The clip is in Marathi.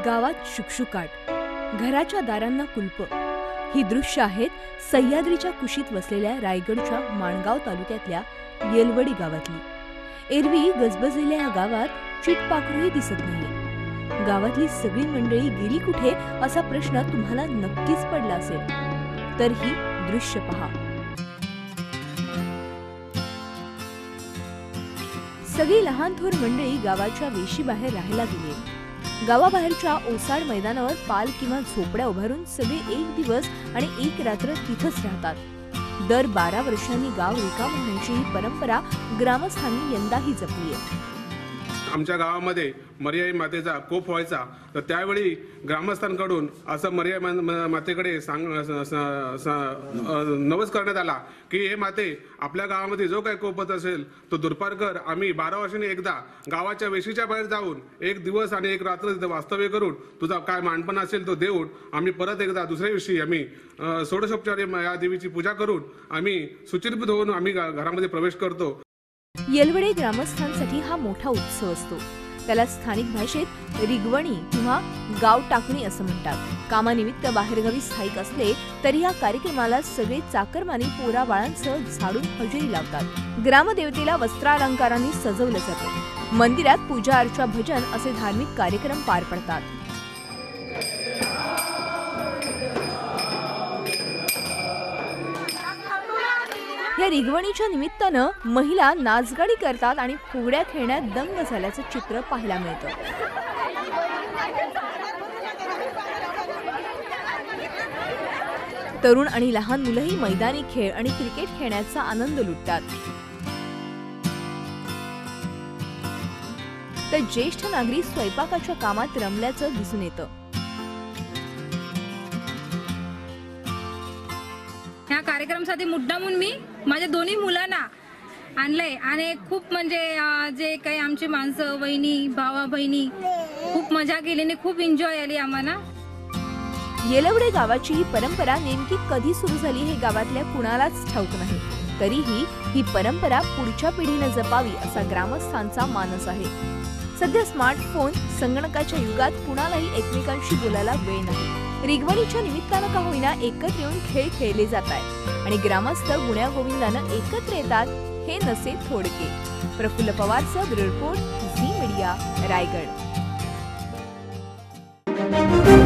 गावात शुकशुकाट, घराच्या दारांना कुलप ही दृश्य आहेत सह्याद्रीच्या कुशीत वसलेल्या रायगडच्या माणगाव तालुक्यातल्या येलवडी गावातली। एरवी गजबजलेल्या या गावात चिटपाखरूही दिसत नाही। गावातली सगळी मंडळी गेली कुठे असा प्रश्न तुम्हाला नक्कीच पडला असेल, तर ही दृश्य पहा। सगळी लहान थोर मंडळी गावाच्या वेशीबाहेर राहायला गेली। गावाबाहेरच्या ओसाड मैदानावर पाल किंवा झोपड्या उभारून सगळे एक दिवस आणि एक रात्र तिथंच राहतात। दर 12 वर्षांनी गाव रिकाम होण्याची ही परंपरा ग्रामस्थांनी यंदाही जपली आहे। आमच्या गावामध्ये मर्याई मातेचा कोप व्हायचा, तर त्यावेळी ग्रामस्थांकडून असं मर्याई मातेकडे नवस करण्यात आला की हे माते, आपल्या गावामध्ये जो काही कोप होत असेल तो दूरपार कर। आम्ही 12 वर्षांनी एकदा गावाच्या वेशीच्या बाहेर जाऊन एक दिवस आणि एक रात्र तिथे वास्तव्य करून तुझा काय मानपण असेल तो देऊन आम्ही परत एकदा दुसऱ्या दिवशी आम्ही षोडशोपचारी या देवीची पूजा करून आम्ही सुचिरभूत होऊन आम्ही घरामध्ये प्रवेश करतो। येलवडे ग्रामस्थांसाठी हा मोठा उत्सव असतो। त्याला स्थानिक भाषेत रिगवणी किंवा गाव टाकणी असं म्हणतात। कामानिमित्त बाहेरगावी स्थायिक असले तरी या कार्यक्रमाला सगळे चाकरमानी पोरा बाळांसह झाडून हजेरी लावतात। ग्रामदेवतेला वस्त्रालंकारांनी सजवलं जातं। मंदिरात पूजा अर्चा भजन असे धार्मिक कार्यक्रम पार पडतात। या रिगवणीच्या निमित्तानं महिला नाचगाडी करतात आणि फुगड्या खेळण्यात दंग झाल्याचं चित्र पाहायला मिळतं। तरुण आणि लहान मुलंही मैदानी खेळ आणि क्रिकेट खेळण्याचा आनंद लुटतात, तर ज्येष्ठ नागरिक स्वयंपाकाच्या कामात रमल्याचं दिसून येतं। या कार्यक्रमासाठी मुद्दामून मी माझ्या दोन्ही मुलांना आणलंय आणि खूप म्हणजे जे काही आमची माणसं, वहिनी, भावा बहिणी खूप मजा केली आणि खूप एन्जॉय आली आम्हाला। येलवडे गावाची ही परंपरा नेमकी कधी सुरू झाली हे गावातल्या कुणालाच ठाऊक नाही, तरीही ही परंपरा पुढच्या पिढीने जपावी असा ग्रामस्थांचा मानस आहे। सध्या स्मार्टफोन, संगणकाच्या युगात कुणालाही एकमेकांशी बोलायला वेळ नाही। रिगवणीच्या निमित्तानं का होईना एकत्र येऊन खेळ खेळले जात आहेत आणि ग्रामस्थ गुण्या गोविंदानं एकत्र येतात, हे नसे थोडके। प्रफुल्ल पवारचा bureau report, Zee media, Raigad.